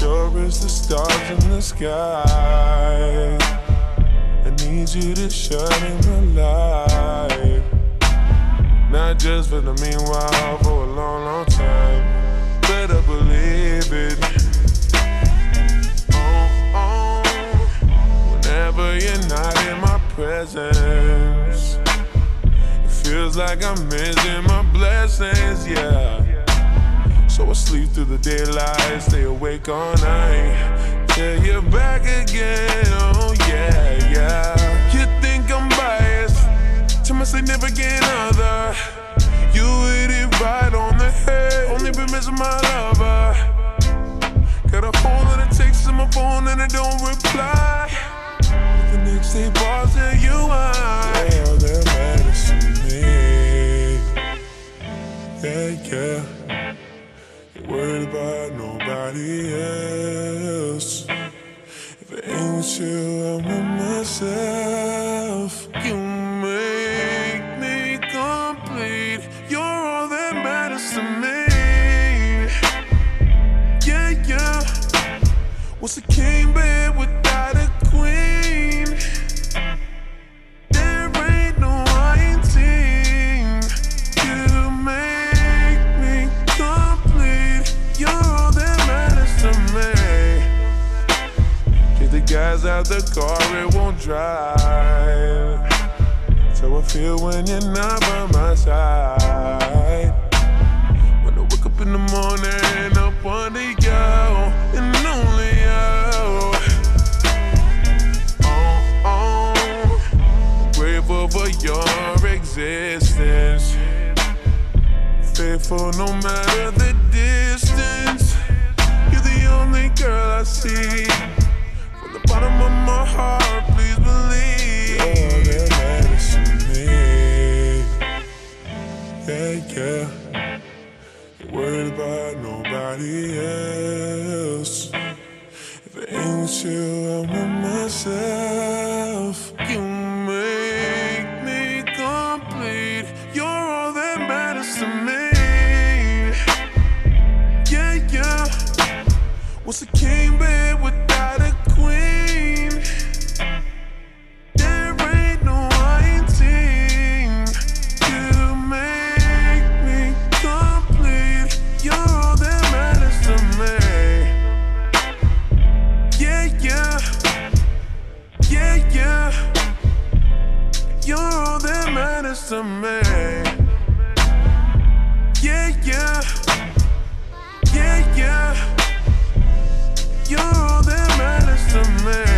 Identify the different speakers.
Speaker 1: sure as the stars in the sky. I need you to shine in my life, not just for the meanwhile, for a long, long time. Better believe it. Whenever you're not in my presence, it feels like I'm missing my blessings, yeah. So I sleep through the daylight, stay awake all night, till you're back again, oh yeah, yeah. You think I'm biased to my significant other? You hit it right on the head, only been missing my lover. Got a whole lot of texts on my phone and I don't reply. The next day balls that you are, yeah, that matters to me. Yeah, yeah. Ain't worried about nobody else. If it ain't with you, I'm with myself. You make me complete. You're all that matters to me. Yeah, yeah. What's a king bed without a queen? There ain't no iron team. You make me complete. You're all that matters to me. Kick the guys out the car, it won't drive. So I feel when you're not by my side. When I wake up in the morning, up under you, and only you. Grateful for your existence, faithful no matter the distance. You're the only girl I see. From the bottom of my heart, please believe. You're that matters to me. Yeah, yeah. Ain't worried about nobody else. If it ain't with you, I'm with myself. You make me complete. You're all that matters to me. Yeah, yeah. What's a king bed without a queen? There ain't no iron team. You make me complete. You're all that matters to me. Yeah, yeah. Yeah, yeah. You're all that matters to me. Yeah, yeah. Yeah, yeah. You're all that matters to me.